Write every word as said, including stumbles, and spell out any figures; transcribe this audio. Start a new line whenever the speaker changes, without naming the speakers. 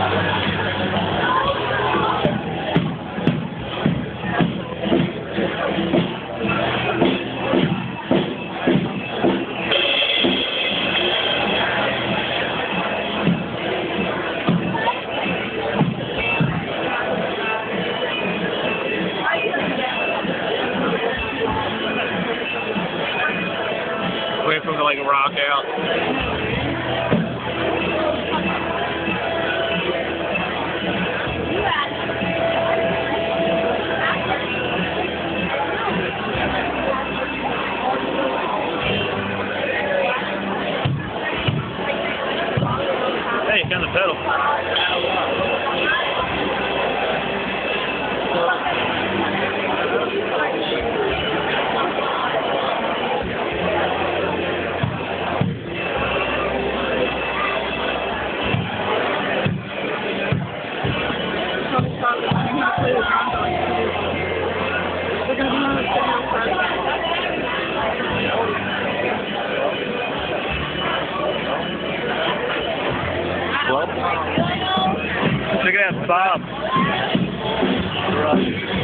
Wait for him to like rock out. Hey, you found the pedal.
We're going to be on the signal first.
Well, check it out, Bob. Right.